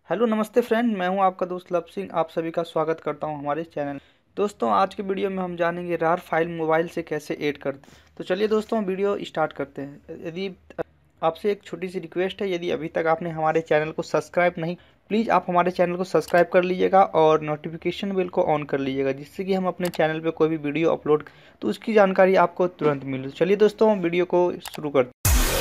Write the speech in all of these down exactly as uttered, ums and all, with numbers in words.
Hello नमस्ते friend, मैं हूं आपका दोस्त लब सिंह। आप सभी का स्वागत करता हूं हमारे चैनल। दोस्तों, आज के वीडियो में हम जानेंगे रार फाइल मोबाइल से कैसे ऐड करते हैं। तो चलिए दोस्तों, वीडियो स्टार्ट करते हैं। यदि आपसे एक छोटी सी रिक्वेस्ट है, यदि अभी तक आपने हमारे चैनल को सब्सक्राइब नहीं, प्लीज़ आप हमारे चैनल को सब्सक्राइब कर लीजिएगा और नोटिफिकेशन बेल को ऑन कर लीजिएगा, जिससे कि हम अपने चैनल पर कोई भी वीडियो अपलोड तो उसकी जानकारी आपको तुरंत मिले। तो चलिए दोस्तों, वीडियो को शुरू करते हैं।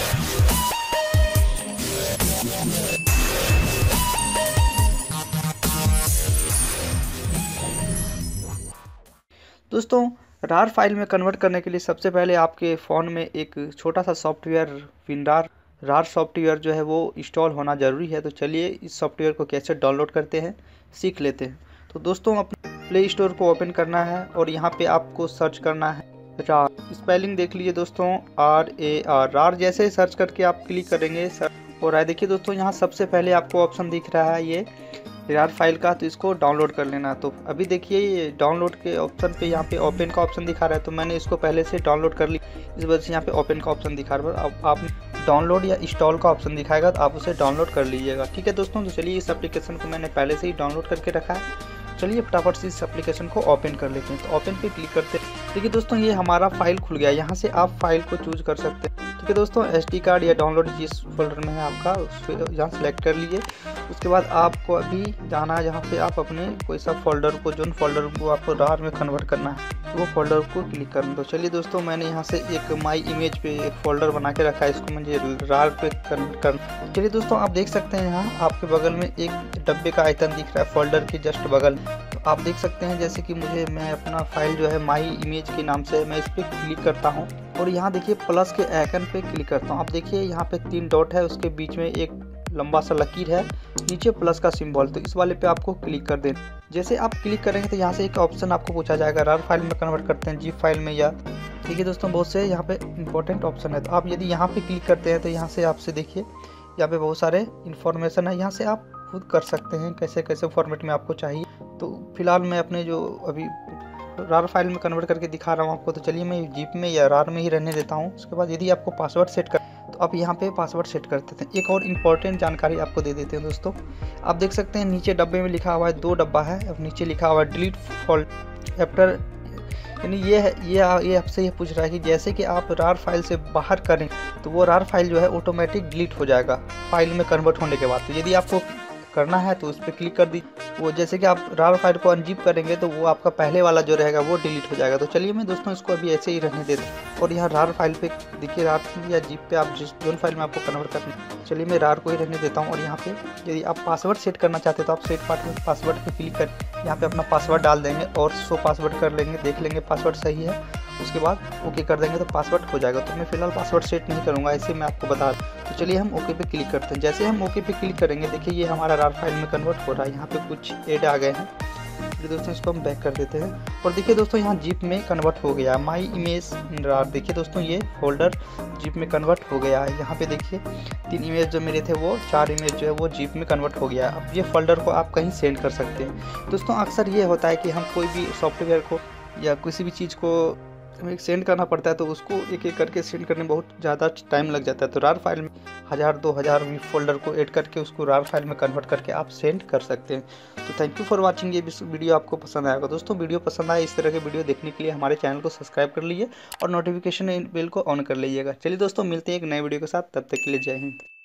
दोस्तों, रार फाइल में कन्वर्ट करने के लिए सबसे पहले आपके फ़ोन में एक छोटा सा सॉफ्टवेयर विनरार रार सॉफ्टवेयर जो है वो इंस्टॉल होना ज़रूरी है। तो चलिए इस सॉफ्टवेयर को कैसे डाउनलोड करते हैं सीख लेते हैं। तो दोस्तों, अपने प्ले स्टोर को ओपन करना है और यहाँ पे आपको सर्च करना है रार। स्पेलिंग देख लीजिए दोस्तों, आर ए आर रार। जैसे सर्च करके आप क्लिक करेंगे सर्च हो रहा है। देखिए दोस्तों, यहाँ सबसे पहले आपको ऑप्शन दिख रहा है ये रार फाइल का, तो इसको डाउनलोड कर लेना। तो अभी देखिए ये डाउनलोड के ऑप्शन पे यहाँ पे ओपन का ऑप्शन दिखा रहा है, तो मैंने इसको पहले से डाउनलोड कर ली, इस वजह से यहाँ पे ओपन का ऑप्शन दिखा रहा है। अब आप डाउनलोड या इंस्टॉल का ऑप्शन दिखाएगा तो आप उसे डाउनलोड कर लीजिएगा। ठीक है दोस्तों, तो चलिए इस एप्लीकेशन को मैंने पहले से ही डाउनलोड करके रखा है। चलिए फटाफट से इस एप्लीकेशन को ओपन कर लेते हैं। तो ओपन पे क्लिक करते हैं। देखिए दोस्तों, ये हमारा फाइल खुल गया। यहाँ से आप फाइल को चूज कर सकते हैं। ठीक है दोस्तों, एसडी कार्ड या डाउनलोड जिस फोल्डर में है आपका, उसको यहाँ सेलेक्ट कर लीजिए। उसके बाद आपको अभी जाना है जहाँ पे आप अपने कोई सा फोल्डर को, जो फोल्डर को आपको रार में कन्वर्ट करना है, तो वो फोल्डर को क्लिक करना। तो चलिए दोस्तों, मैंने यहाँ से एक माई इमेज पे एक फोल्डर बना के रखा है, इसको मुझे रार पे कन्वर्ट करना। चलिए दोस्तों, आप देख सकते हैं यहाँ आपके बगल में एक डब्बे का आइकन दिख रहा है फोल्डर के जस्ट बगल में। तो आप देख सकते हैं जैसे कि मुझे मैं अपना फाइल जो है माई इमेज के नाम से, मैं इस पर क्लिक करता हूँ और यहाँ देखिए प्लस के आइकन पे क्लिक करता हूँ। आप देखिए यहाँ पे तीन डॉट है, उसके बीच में एक लंबा सा लकीर है, नीचे प्लस का सिंबल, तो इस वाले पे आपको क्लिक कर देना। जैसे आप क्लिक करेंगे तो यहाँ से एक ऑप्शन आपको पूछा जाएगा, रार फाइल में कन्वर्ट करते हैं जिप फाइल में या। ठीक है दोस्तों, बहुत से यहाँ पे इंपॉर्टेंट ऑप्शन है। तो आप यदि यहाँ पे क्लिक करते हैं तो यहाँ से आपसे देखिए यहाँ पे बहुत सारे इन्फॉर्मेशन है, यहाँ से आप खुद कर सकते हैं कैसे कैसे फॉर्मेट में आपको चाहिए। तो फिलहाल मैं अपने जो अभी रार फाइल में कन्वर्ट करके दिखा रहा हूँ आपको, तो चलिए मैं जिप में या रार में ही रहने देता हूँ। उसके बाद यदि आपको पासवर्ड सेट कर, तो आप यहाँ पे पासवर्ड सेट कर देते हैं। एक और इम्पॉर्टेंट जानकारी आपको दे देते हैं दोस्तों, आप देख सकते हैं नीचे डब्बे में लिखा हुआ है, दो डब्बा है, अब नीचे लिखा हुआ है डिलीट फोल्डर आफ्टर, यानी ये है ये ये आपसे ये पूछ रहा है कि जैसे कि आप रार फाइल से बाहर करें तो वो रार फाइल जो है ऑटोमेटिक डिलीट हो जाएगा फाइल में कन्वर्ट होने के बाद। तो यदि आपको करना है तो उस पर क्लिक कर दी, वो जैसे कि आप रार फाइल को अनजिप करेंगे तो वो आपका पहले वाला जो रहेगा वो डिलीट हो जाएगा। तो चलिए मैं दोस्तों इसको अभी ऐसे ही रहने देता हूँ और यहाँ रार फाइल पे देखिए, रार या जिप पे आप जिस जोन फाइल में आपको कन्वर्ट करना है, चलिए मैं रार को ही रहने देता हूँ। और यहाँ पे यदि आप पासवर्ड सेट करना चाहते हैं तो आप सेट पासवर्ड पे क्लिक कर यहाँ पे अपना पासवर्ड डाल देंगे और शो पासवर्ड कर लेंगे, देख लेंगे पासवर्ड सही है, उसके बाद ओके कर देंगे तो पासवर्ड हो जाएगा। तो मैं फिलहाल पासवर्ड सेट नहीं करूँगा, ऐसे मैं आपको बता दूँ। तो चलिए हम ओके पे क्लिक करते हैं। जैसे हम ओके पे क्लिक करेंगे देखिए ये हमारा रार फाइल में कन्वर्ट हो रहा है। यहाँ पे कुछ ऐड आ गए हैं, तो दोस्तों इसको हम बैक कर देते हैं और देखिए दोस्तों यहाँ जिप में कन्वर्ट हो गया माई इमेज रार। देखिए दोस्तों ये फोल्डर जिप में कन्वर्ट हो गया है। यहाँ पे देखिए तीन इमेज जो मेरे थे वो चार इमेज जो है वो जिप में कन्वर्ट हो गया है। अब ये फोल्डर को आप कहीं सेंड कर सकते हैं। दोस्तों अक्सर ये होता है कि हम कोई भी सॉफ्टवेयर को या किसी भी चीज़ को हमें सेंड करना पड़ता है, तो उसको एक एक करके सेंड करने में बहुत ज़्यादा टाइम लग जाता है। तो रार फाइल में हज़ार दो हज़ार फोल्डर को ऐड करके उसको रार फाइल में कन्वर्ट करके आप सेंड कर सकते हैं। तो थैंक यू फॉर वाचिंग। ये वीडियो आपको पसंद आएगा दोस्तों। वीडियो पसंद आए इस तरह के वीडियो देखने के लिए हमारे चैनल को सब्सक्राइब कर लीजिए और नोटिफिकेशन बेल को ऑन कर लीजिएगा। चलिए दोस्तों, मिलते हैं एक नए वीडियो के साथ, तब तक के लिए जय हिंद।